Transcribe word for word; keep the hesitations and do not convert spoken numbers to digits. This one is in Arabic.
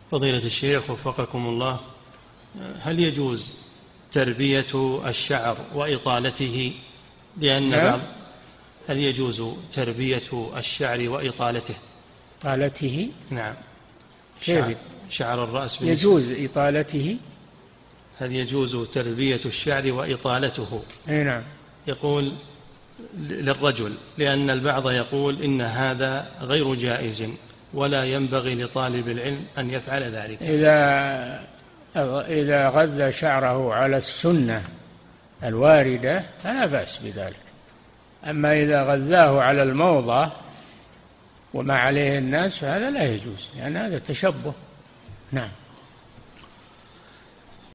فضيلة الشيخ وفقكم الله، هل يجوز تربية الشعر وإطالته؟ لأن نعم. بعض هل يجوز تربية الشعر وإطالته؟ إطالته؟ نعم. كيف؟ شعر, شعر الرأس يجوز إطالته؟ هل يجوز تربية الشعر وإطالته؟ أي نعم. يقول للرجل، لأن البعض يقول إن هذا غير جائز ولا ينبغي لطالب العلم أن يفعل ذلك. إذا إذا غذى شعره على السنة الواردة فلا بأس بذلك، أما إذا غذاه على الموضة وما عليه الناس فهذا لا يجوز، لأن يعني هذا تشبه. نعم.